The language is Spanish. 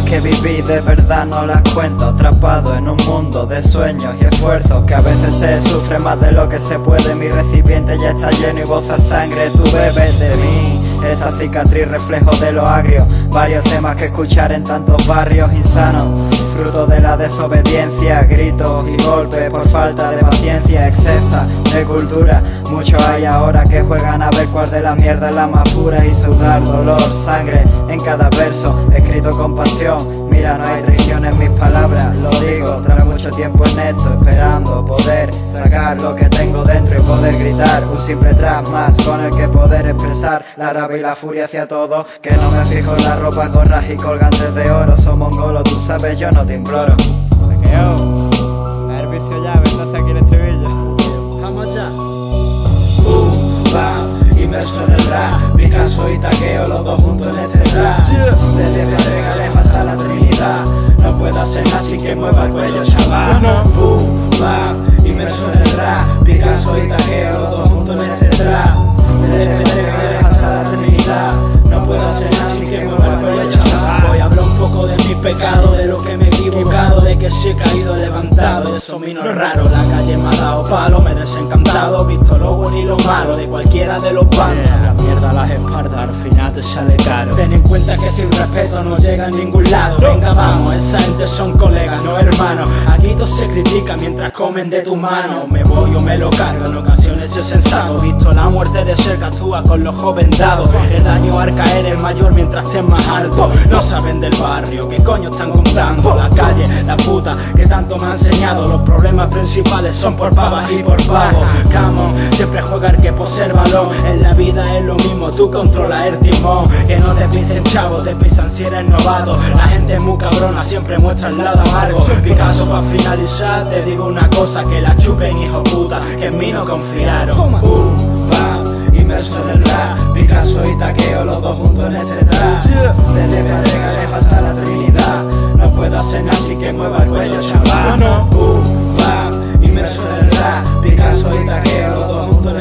que viví de verdad no las cuento, atrapado en un mundo de sueños y esfuerzos que a veces se sufre más de lo que se puede. Mi recipiente ya está lleno y boza sangre, tú bebes de mí. Esta cicatriz reflejo de lo agrio, varios temas que escuchar en tantos barrios insanos, fruto de la desobediencia, gritos y golpes por falta de paciencia, excesa de cultura. Muchos hay ahora que juegan a ver cuál de la mierda es la más pura y sudar dolor, sangre en cada verso, escrito con pasión. Mira, no hay traición en mis palabras, lo digo tras mucho tiempo en esto, esperando poder sacar lo que tengo dentro y poder gritar un simple trap más con el que poder expresar la rabia y la furia hacia todo. Que no me fijo en la ropa, gorras y colgantes de oro. Soy mongolo, tú sabes, yo no te imploro. Saqueo, a ver vicio ya, vendase aquí el estribillo. Vamos ya. Va, inmerso en el rap, Picasso y Taqueo, los dos juntos en este trap. Desde Pedregalejo hasta la Trinidad, no puedo hacer nada así que mueva el cuello, chaval. Va, inmerso en el rap, Picasso y Taqueo, los dos juntos en este trap. Desde Pedregalejo hasta la Trinidad, no puedo hacer nada así que mueva el cuello, chaval. Voy a hablar un poco de mi pecado, de lo que me he equivocado, de que si he caído levantado, eso a mí no es raro. La calle me ha dado palo, me he desencantado, visto lo bueno y lo malo de cualquiera de los bandos. La mierda a las espaldas, al final te sale caro. Ten en cuenta que sin respeto no llega a ningún lado. Venga vamos, esa gente son colegas, no hermanos. Aquí todo se critica mientras comen de tu mano. Me voy o me lo cargo, en ocasiones es sensato. Visto la muerte de cerca, actúa con los ojos vendados. El daño al caer es mayor mientras estés más alto. No saben del barrio, ¿qué coño están contando? La calle, la puta, que tanto me ha enseñado. Los problemas principales son por pavas y por pavos. Come on, siempre juega el que posee el balón. En la vida es lo mismo, tú controlas el timón. Que no te pisen chavos, te pisan si eres novato. La gente es muy cabrona, siempre muestra el lado amargo. Picasso pa' finalizar, te digo una cosa, que la chupen hijo puta, que en mí no confiaron. Va, inmerso en el rap, Picasso y Taqueo, los dos juntos en este trap. Desde Pedregalejo hasta la Trinidad, no puedo hacer nada así que mueva el cuello, chaval. Va, inmerso en el rap, Picasso y Taqueo, los dos juntos